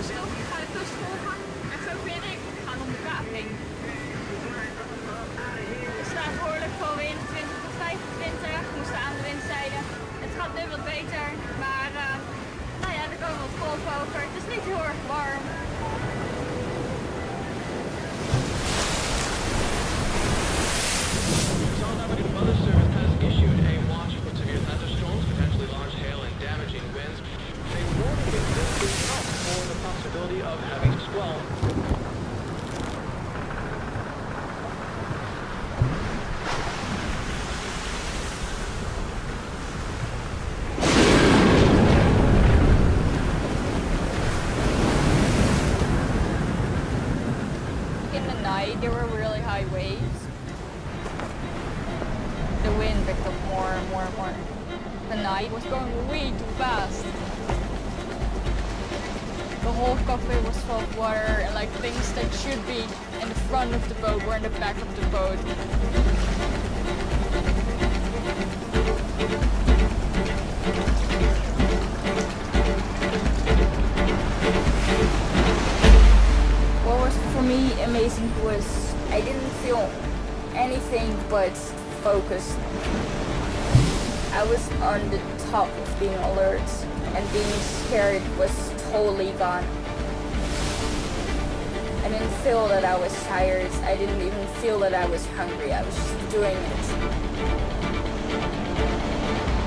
stil, ga de kust volgen en zo vind ik, gaan om de kaap heen. Er staat behoorlijk veel wind, 20 tot 25, moest aan de windzijde. Het gaat nu wat beter, maar nou ja, er komen wat golven over. Het is niet heel erg warm. Weather Service has issued a watch for severe thunderstorms, potentially large hail and damaging winds. A warning exists out for the possibility of heavy squall. In the night, there were really high waves. The wind picked up more and more and more. The night was going way too fast. The whole cockpit was full of water and like things that should be in the front of the boat were in the back of the boat. What was for me amazing was I didn't feel anything but focused. I was on the top of being alert and being scared was totally gone. I didn't feel that I was tired. I didn't even feel that I was hungry. I was just doing it.